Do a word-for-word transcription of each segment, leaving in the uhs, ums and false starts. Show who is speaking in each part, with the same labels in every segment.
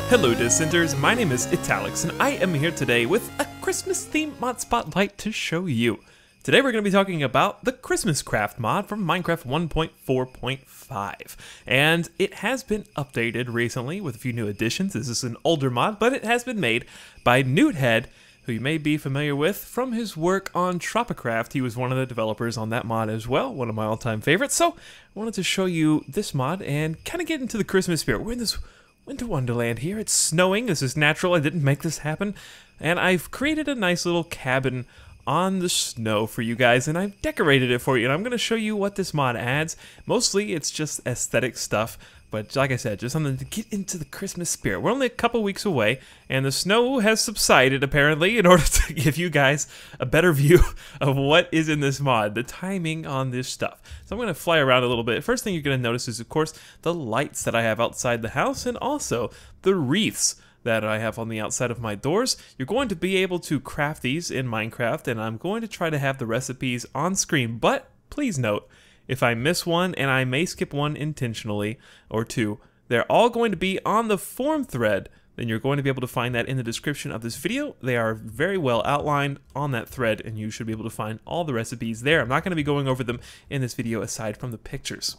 Speaker 1: Hello dissenters, my name is Etalyx and I am here today with a Christmas themed mod spotlight to show you. Today we're going to be talking about the Christmas Craft mod from Minecraft one point four point five. And it has been updated recently with a few new additions. This is an older mod, but it has been made by Newthead, who you may be familiar with from his work on Tropicraft. He was one of the developers on that mod as well, one of my all-time favorites. So I wanted to show you this mod and kind of get into the Christmas spirit. We're in this winter wonderland here. It's snowing. This is natural. I didn't make this happen. And I've created a nice little cabin on the snow for you guys, and I've decorated it for you, and I'm going to show you what this mod adds. Mostly it's just aesthetic stuff, but like I said, just something to get into the Christmas spirit. We're only a couple weeks away, and the snow has subsided apparently in order to give you guys a better view of what is in this mod, the timing on this stuff. So I'm going to fly around a little bit. First thing you're going to notice is, of course, the lights that I have outside the house, and also the wreaths that I have on the outside of my doors. You're going to be able to craft these in Minecraft, and I'm going to try to have the recipes on screen, but please note, if I miss one, and I may skip one intentionally, or two, they're all going to be on the forum thread. Then you're going to be able to find that in the description of this video. They are very well outlined on that thread, and you should be able to find all the recipes there. I'm not going to be going over them in this video aside from the pictures.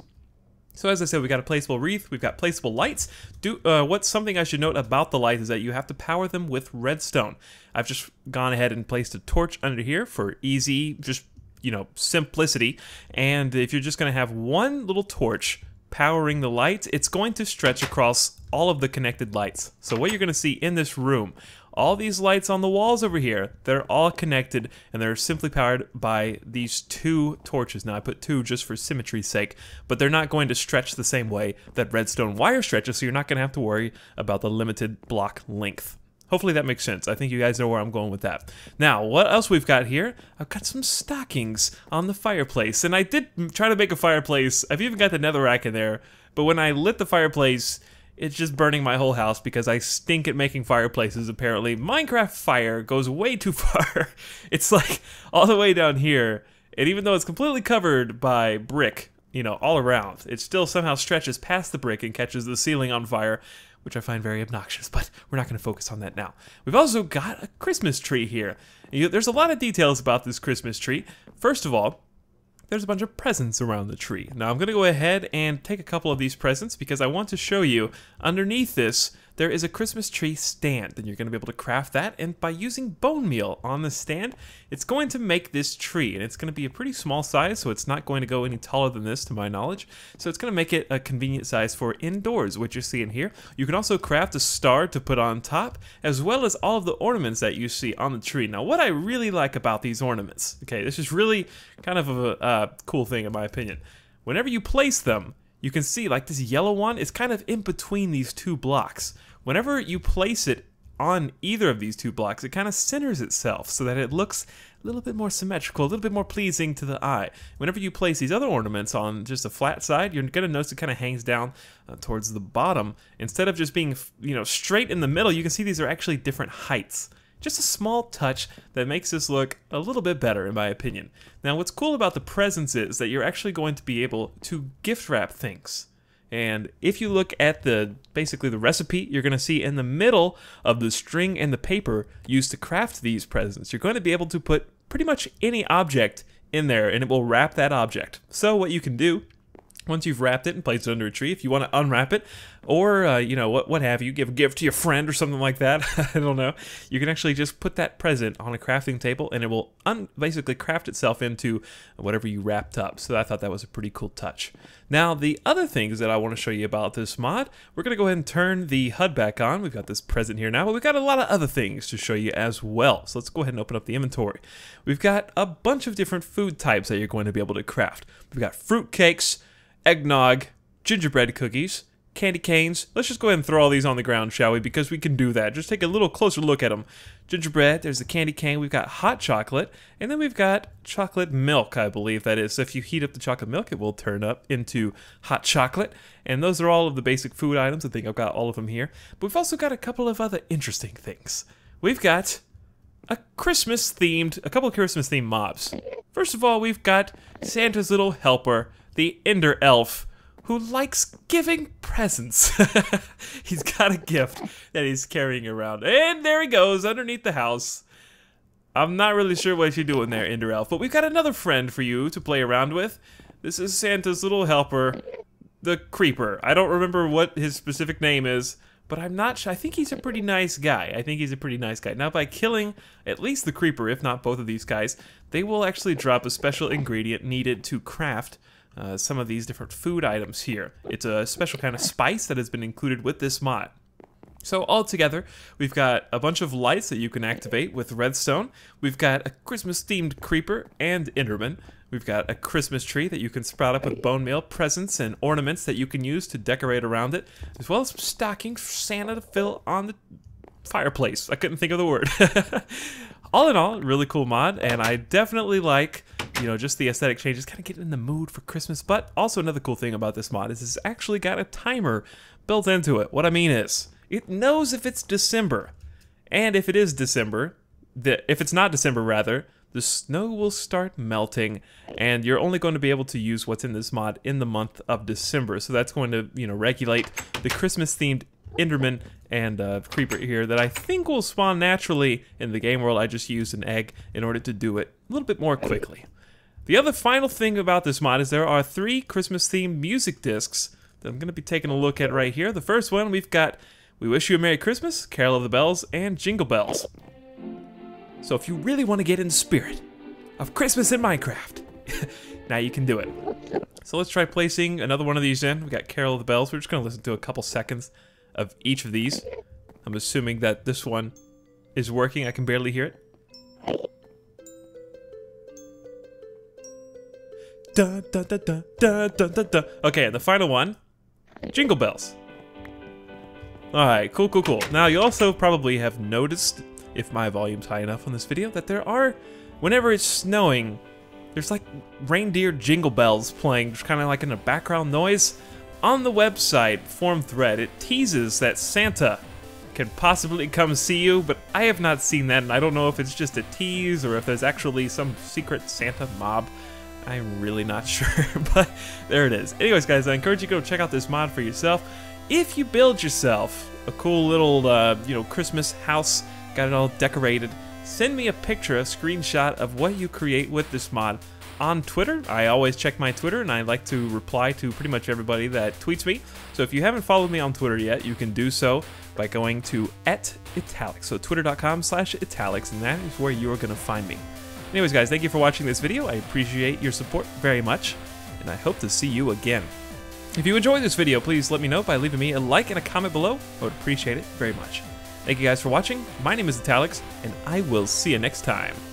Speaker 1: So as I said, we got a placeable wreath, we've got placeable lights. Do uh, what's something I should note about the lights is that you have to power them with redstone. I've just gone ahead and placed a torch under here for easy, just, you know, simplicity. And if you're just going to have one little torch powering the lights, it's going to stretch across all of the connected lights. So what you're going to see in this room, all these lights on the walls over here, they're all connected, and they're simply powered by these two torches. Now I put two just for symmetry's sake, but they're not going to stretch the same way that redstone wire stretches, so you're not going to have to worry about the limited block length. Hopefully that makes sense. I think you guys know where I'm going with that. Now, what else we've got here? I've got some stockings on the fireplace, and I did try to make a fireplace. I've even got the netherrack in there, but when I lit the fireplace, it's just burning my whole house because I stink at making fireplaces, apparently. Minecraft fire goes way too far. It's like all the way down here, and even though it's completely covered by brick, you know, all around, it still somehow stretches past the brick and catches the ceiling on fire, which I find very obnoxious, but we're not going to focus on that now. We've also got a Christmas tree here. There's a lot of details about this Christmas tree. First of all, there's a bunch of presents around the tree. Now I'm going to go ahead and take a couple of these presents because I want to show you underneath this there is a Christmas tree stand, and you're going to be able to craft that, and by using bone meal on the stand, it's going to make this tree, and it's going to be a pretty small size, so it's not going to go any taller than this to my knowledge, so it's going to make it a convenient size for indoors, which you're seeing here. You can also craft a star to put on top, as well as all of the ornaments that you see on the tree. Now what I really like about these ornaments, okay, this is really kind of a uh, cool thing in my opinion. Whenever you place them, you can see like this yellow one is kind of in between these two blocks. Whenever you place it on either of these two blocks, it kind of centers itself so that it looks a little bit more symmetrical, a little bit more pleasing to the eye. Whenever you place these other ornaments on just a flat side, you're going to notice it kind of hangs down uh, towards the bottom. Instead of just being, you know, straight in the middle, you can see these are actually different heights. Just a small touch that makes this look a little bit better, in my opinion. Now, what's cool about the presents is that you're actually going to be able to gift wrap things. And if you look at the basically the recipe, you're going to see in the middle of the string and the paper used to craft these presents, you're going to be able to put pretty much any object in there, and it will wrap that object. So what you can do, once you've wrapped it and placed it under a tree, if you want to unwrap it, or, uh, you know, what, what have you, give a gift to your friend or something like that, I don't know, you can actually just put that present on a crafting table, and it will un basically craft itself into whatever you wrapped up. So I thought that was a pretty cool touch. Now, the other things that I want to show you about this mod, we're going to go ahead and turn the H U D back on. We've got this present here now, but we've got a lot of other things to show you as well. So let's go ahead and open up the inventory. We've got a bunch of different food types that you're going to be able to craft. We've got fruit cakes, eggnog, gingerbread cookies, candy canes. Let's just go ahead and throw all these on the ground, shall we? Because we can do that. Just take a little closer look at them. Gingerbread, there's the candy cane, we've got hot chocolate, and then we've got chocolate milk, I believe that is. So if you heat up the chocolate milk, it will turn up into hot chocolate. And those are all of the basic food items. I think I've got all of them here. But we've also got a couple of other interesting things. We've got a Christmas themed, a couple of Christmas themed mobs. First of all, we've got Santa's little helper, the Ender Elf, who likes giving presents. He's got a gift that he's carrying around. And there he goes, underneath the house. I'm not really sure what you're doing there, Ender Elf, but we've got another friend for you to play around with. This is Santa's little helper, the Creeper. I don't remember what his specific name is, but I'm not sure. I think he's a pretty nice guy. I think he's a pretty nice guy. Now, by killing at least the Creeper, if not both of these guys, they will actually drop a special ingredient needed to craft uh, some of these different food items here. It's a special kind of spice that has been included with this mod. So altogether, we've got a bunch of lights that you can activate with redstone. We've got a Christmas-themed Creeper and Enderman. We've got a Christmas tree that you can sprout up with bone meal, presents, and ornaments that you can use to decorate around it, as well as stockings for Santa to fill on the fireplace. I couldn't think of the word. All in all, really cool mod, and I definitely like, you know, just the aesthetic changes, kind of getting in the mood for Christmas. But also another cool thing about this mod is it's actually got a timer built into it. What I mean is, it knows if it's December, and if it is December, the, if it's not December rather, the snow will start melting, and you're only going to be able to use what's in this mod in the month of December. So that's going to, you know, regulate the Christmas-themed Enderman and uh, Creeper here that I think will spawn naturally in the game world. I just used an egg in order to do it a little bit more quickly. The other final thing about this mod is there are three Christmas-themed music discs that I'm going to be taking a look at right here. The first one, we've got We Wish You a Merry Christmas, Carol of the Bells, and Jingle Bells. So if you really want to get in the spirit of Christmas in Minecraft, now you can do it. So let's try placing another one of these in. We got Carol of the Bells. We're just going to listen to a couple seconds of each of these. I'm assuming that this one is working. I can barely hear it. Da, da, da, da, da, da, da, da. Okay, and the final one, Jingle Bells. Alright, cool, cool, cool. Now, you also probably have noticed, if my volume's high enough on this video, that there are, whenever it's snowing, there's like reindeer jingle bells playing, just kind of like in a background noise. On the website forum thread, it teases that Santa can possibly come see you, but I have not seen that, and I don't know if it's just a tease or if there's actually some secret Santa mob. I'm really not sure, but there it is. Anyways, guys, I encourage you to go check out this mod for yourself. If you build yourself a cool little, uh, you know, Christmas house, got it all decorated, send me a picture, a screenshot of what you create with this mod on Twitter. I always check my Twitter, and I like to reply to pretty much everybody that tweets me. So if you haven't followed me on Twitter yet, you can do so by going to at Etalyx, so twitter dot com slash Etalyx, and that is where you are going to find me. Anyways, guys, thank you for watching this video. I appreciate your support very much, and I hope to see you again. If you enjoyed this video, please let me know by leaving me a like and a comment below. I would appreciate it very much. Thank you guys for watching. My name is Etalyx, and I will see you next time.